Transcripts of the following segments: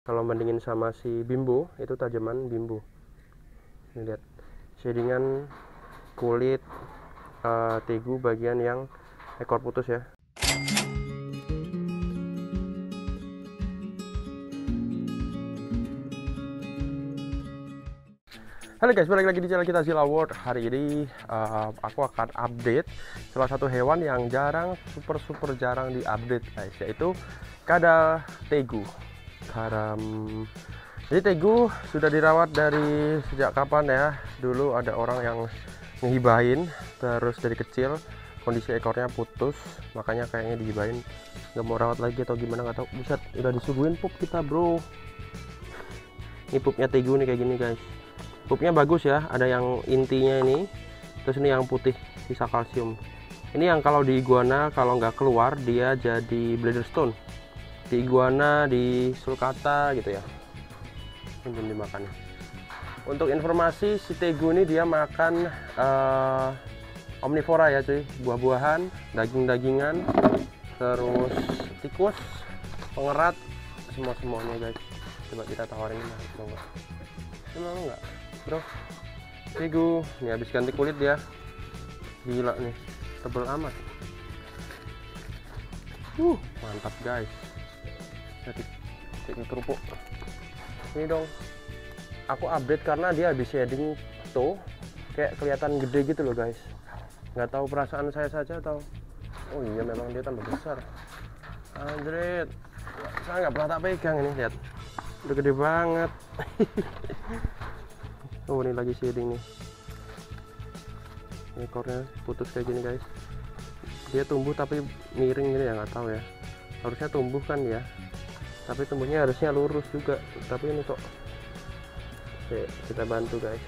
Kalau bandingin sama si Bimbo, itu tajaman Bimbo. Ini lihat shadingan kulit tegu bagian yang ekor putus ya. Halo guys, balik lagi di channel kita Zilla World. Hari ini aku akan update salah satu hewan yang super jarang diupdate guys, yaitu kadal tegu. Jadi tegu sudah dirawat dari sejak kapan ya? Dulu ada orang yang ngehibahin, terus dari kecil kondisi ekornya putus, makanya kayaknya dihibahin, nggak mau rawat lagi atau gimana nggak tahu. Buset, udah disuguhin pup kita bro. Ini pupnya tegu nih kayak gini guys. Pupnya bagus ya, ada yang intinya ini, terus ini yang putih sisa kalsium. Ini yang kalau di iguana kalau nggak keluar dia jadi bladder stone. Di iguana, di sulcata gitu ya, belum dimakan. Untuk informasi, si tegu ini dia makan omnivora ya cuy, buah-buahan, daging-dagingan, terus tikus, pengerat, semuanya guys. Coba kita tawarin ini, mau nggak? Mau nggak bro? Tegu ini habis ganti kulit dia, gila nih, tebel amat. Mantap guys. Jadi kerupuk ini dong, aku update karena dia habis shading tuh kayak kelihatan gede gitu loh guys. Nggak tahu perasaan saya saja atau oh iya memang dia tambah besar. Andret, saya nggak pernah tak pegang ini, lihat udah gede banget. Oh ini lagi shading nih, ekornya putus kayak gini guys. Dia tumbuh tapi miring gini ya, nggak tahu ya, harusnya tumbuh kan ya, tapi tumbuhnya harusnya lurus juga, tapi ini kok. Oke, kita bantu guys.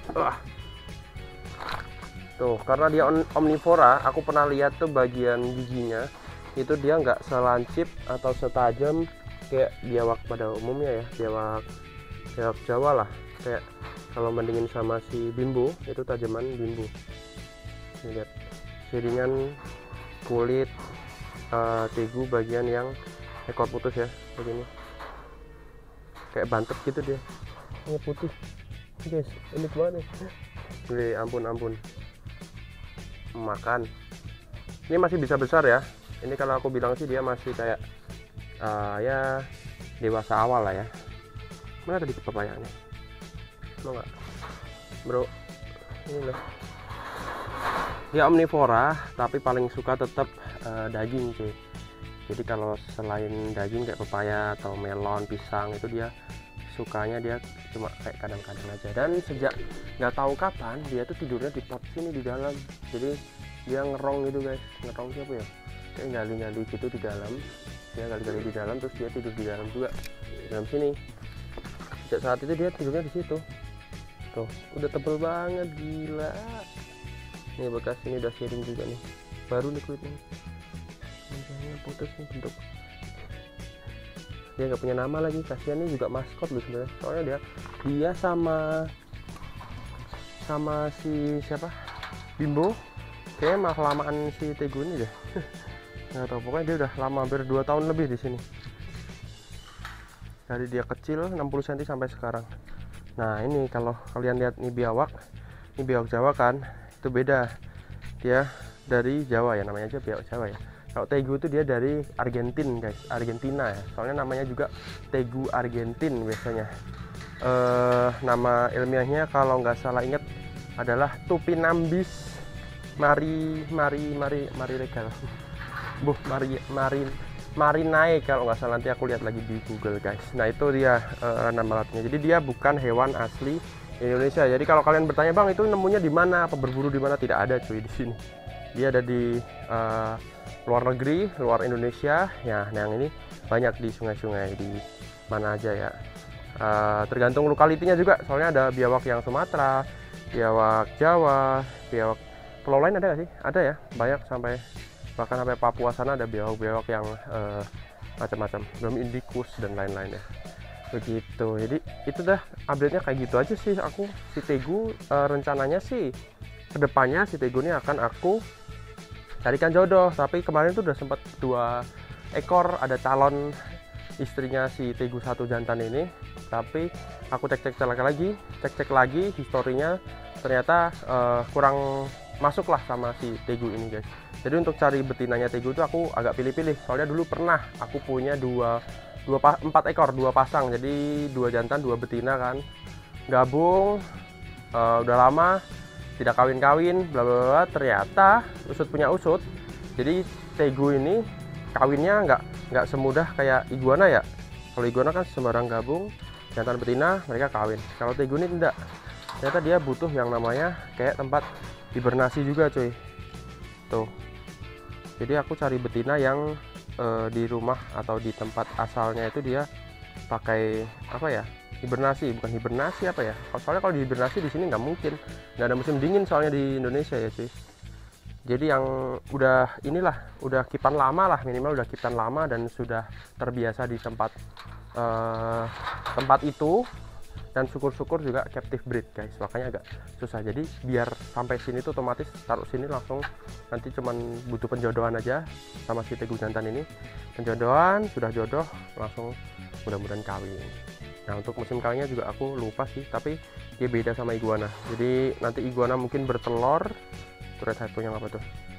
Tuh, karena dia omnivora, aku pernah lihat tuh bagian giginya itu dia nggak selancip atau setajam kayak biawak pada umumnya ya, biawak Jawa lah. Kayak kalau bandingin sama si Bimbo, itu tajaman Bimbo. Ini lihat shadingan kulit tegu bagian yang ekor putus ya, begini kayak bantet gitu dia. Ini putih guys, ini kemana? Ampun makan. Ini masih bisa besar ya, ini kalau aku bilang sih dia masih kayak ya dewasa awal lah ya. Mana tadi papayanya? Mau nggak bro? Ini loh, dia omnivora tapi paling suka tetap daging cuy. Jadi kalau selain daging kayak pepaya atau melon, pisang, itu dia sukanya dia cuma kayak kadang-kadang aja. Dan sejak nggak tahu kapan dia tuh tidurnya di pot sini di dalam. Jadi dia ngerong gitu guys. Ngerong siapa ya? Kayak gali-gali gitu di dalam. Dia gali-gali di dalam terus dia tidur di dalam juga, di dalam sini. Sejak saat itu dia tidurnya di situ. Tuh, udah tebel banget, gila. Nih bekas ini udah shading juga nih. Baru nih kulitnya. Misalnya putus nih bentuk. Dia nggak punya nama lagi, kasihan. Ini juga maskot loh sebenarnya, soalnya dia sama si siapa, Bimbo kayak mah kelamaan si tegu ini deh. Nggak tahu, pokoknya dia udah lama, hampir 2 tahun lebih di sini, dari dia kecil 60 cm sampai sekarang. Nah ini kalau kalian lihat nih biawak Jawa kan, itu beda, dia dari Jawa ya, namanya aja biawak Jawa ya. Kalau tegu itu dia dari Argentina ya, soalnya namanya juga tegu Argentin biasanya. Nama ilmiahnya kalau nggak salah ingat adalah Tupinambis regal. Marinae kalau nggak salah, nanti aku lihat lagi di Google guys. Nah itu dia nama latinnya. Jadi dia bukan hewan asli Indonesia. Jadi kalau kalian bertanya, bang itu nemunya di mana, apa berburu di mana, tidak ada cuy di sini. Dia ada di luar negeri, luar Indonesia ya. Yang ini banyak di sungai-sungai di mana aja ya, tergantung lokalitinya juga, soalnya ada biawak yang Sumatera, biawak Jawa, biawak pulau lain ada nggak sih? Ada ya, banyak, bahkan sampai Papua sana ada biawak yang macam-macam, belum indikus dan lain-lain ya, begitu. Jadi itu dah update nya kayak gitu aja sih. Aku si tegu rencananya sih kedepannya si tegu ini akan aku carikan jodoh, tapi kemarin tuh udah sempat 2 ekor, ada calon istrinya si Tegu satu jantan ini. Tapi aku cek lagi historinya, ternyata kurang masuk lah sama si Tegu ini guys. Jadi untuk cari betinanya Tegu itu aku agak pilih-pilih, soalnya dulu pernah aku punya 4 ekor, 2 pasang, jadi 2 jantan 2 betina kan, gabung udah lama tidak kawin-kawin bla bla bla. Ternyata usut punya usut, jadi Tegu ini kawinnya nggak semudah kayak iguana ya. Kalau iguana kan sembarang gabung jantan betina mereka kawin, kalau Tegu ini tidak. Ternyata dia butuh yang namanya kayak tempat hibernasi juga cuy tuh. Jadi aku cari betina yang di rumah atau di tempat asalnya itu dia pakai apa ya, hibernasi, bukan hibernasi apa ya, soalnya kalau di hibernasi di sini nggak mungkin, nggak ada musim dingin soalnya di Indonesia ya cuy. Jadi yang udah kipan lama lah, minimal udah kipan lama dan sudah terbiasa di tempat itu, dan syukur-syukur juga captive breed guys, makanya agak susah. Jadi biar sampai sini tuh otomatis taruh sini langsung, nanti cuman butuh penjodohan aja sama si Tegu jantan ini. Penjodohan sudah jodoh langsung mudah-mudahan kawin. Nah untuk musim kawinnya juga aku lupa sih, tapi dia beda sama iguana. Jadi nanti iguana mungkin bertelur, tuh red hypo-nya apa tuh,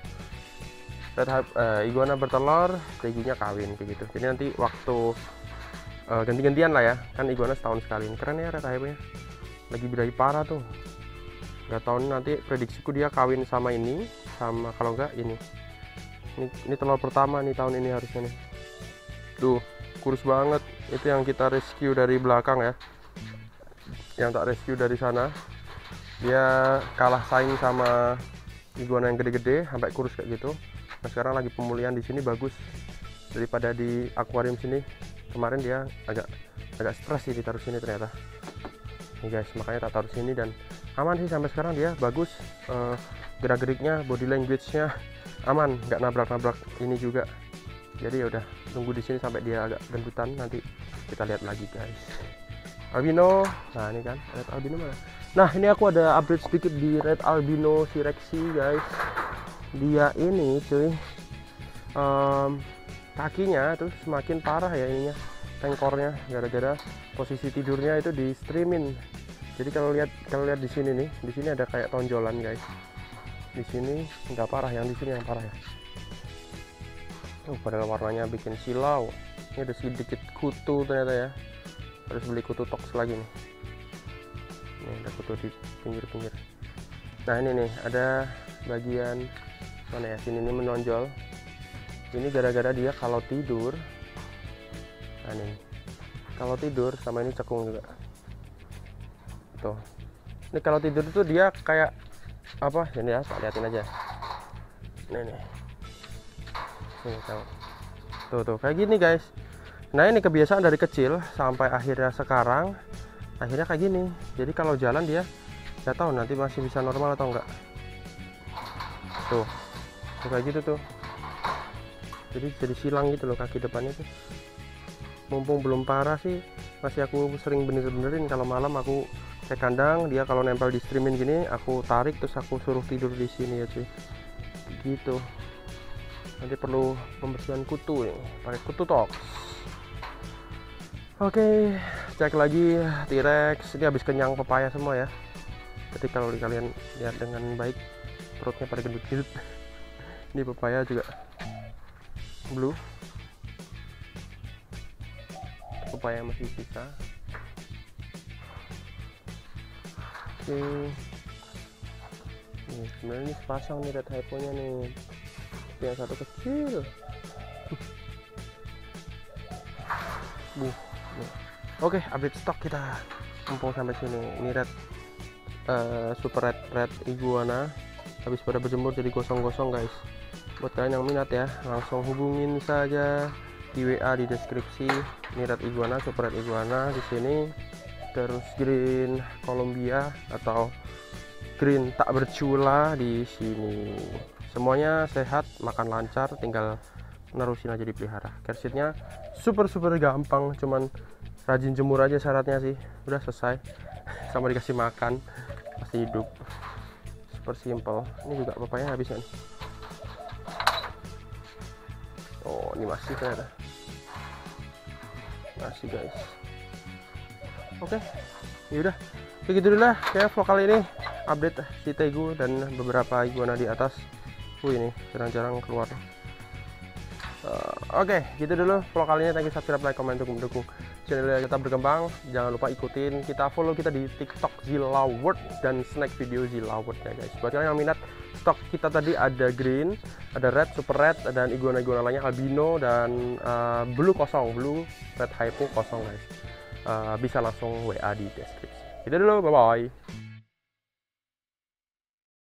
iguana bertelur, Tegunya kawin kayak gitu. Jadi nanti waktu ganti-gantian lah ya, kan iguana setahun sekali. Keren ya red hypo-nya, lagi birahi parah tuh. Nggak tahu nanti prediksiku dia kawin sama ini, sama kalau enggak ini telur pertama nih tahun ini harusnya nih. Tuh kurus banget, itu yang kita rescue dari belakang ya, yang tak rescue dari sana. Dia kalah saing sama iguana yang gede-gede sampai kurus kayak gitu. Nah sekarang lagi pemulihan di sini bagus daripada di akuarium sini. Kemarin dia agak stres sih ditaruh sini ternyata. Nih guys, makanya tak taruh sini dan aman sih sampai sekarang, dia bagus, gerak-geriknya, body language-nya aman, nggak nabrak-nabrak ini juga. Jadi ya udah tunggu di sini sampai dia agak gendutan, nanti kita lihat lagi guys. Albino, nah ini kan red albino mana? Nah ini aku ada update sedikit di red albino si Rexy guys. Dia ini cuy, kakinya tuh semakin parah ya ininya, tengkornya, gara-gara posisi tidurnya itu di streamin. Jadi kalau lihat di sini nih, di sini ada kayak tonjolan guys. Di sini nggak parah, yang di sini yang parah ya. Padahal warnanya bikin silau. Ini ada sedikit kutu ternyata ya. Harus beli kutu tox lagi nih. Ini ada kutu di pinggir-pinggir. Nah ini nih ada bagian mana ya, sini nih menonjol. Ini gara-gara dia kalau tidur, nah nih, kalau tidur sama ini cekung juga tuh. Ini kalau tidur tuh dia kayak apa ini ya, tak liatin aja. Nih tuh kayak gini guys. Nah ini kebiasaan dari kecil sampai akhirnya sekarang, akhirnya kayak gini. Jadi kalau jalan dia nggak tahu nanti masih bisa normal atau enggak. Tuh kayak gitu tuh. Jadi silang gitu loh kaki depannya tuh. Mumpung belum parah sih, masih aku sering benerin. Kalau malam aku cek kandang, dia kalau nempel di streamin gini aku tarik terus aku suruh tidur di sini ya cuy. Gitu. Nanti perlu pembersihan kutu nih, pakai kutu tox. Oke, cek lagi T-Rex. Ini habis kenyang pepaya semua ya. Jadi kalau kalian lihat dengan baik, perutnya pada gendut-gendut. Ini pepaya juga blue, pepaya masih sisa. Oke, nih sebenarnya ini sepasang nih red hypo-nya nih, yang satu kecil. Oke, update stok kita. Mumpung sampai sini, ini red super red iguana habis pada berjemur jadi gosong-gosong guys. Buat kalian yang minat ya, langsung hubungin saja di WA di deskripsi. Ini red iguana, super red iguana di sini. Terus green Colombia atau green tak bercula di sini. Semuanya sehat, makan lancar, tinggal nerusin aja dipelihara. Kersetnya super gampang, cuman rajin jemur aja syaratnya sih. Udah selesai. Sama dikasih makan pasti hidup. Super simple. Ini juga pepaya habisnya nih. Oh ini masih ternyata. Asik guys. Oke, yaudah begitu dulu lah kayak vlog kali ini, update si Tegu dan beberapa iguana di atas. Ini jarang-jarang keluar. Oke, gitu dulu vlog kali ini. Thank you, subscribe, like, comment untuk mendukung channel kita berkembang. Jangan lupa ikutin kita, follow kita di TikTok Zilla World dan snack video Zilla World ya guys. Buat kalian yang minat, stok kita tadi ada green, ada red, super red, dan iguana-iguana lainnya albino dan blue kosong, blue red hypo kosong guys. Bisa langsung WA di deskripsi. Gitu dulu, bye bye.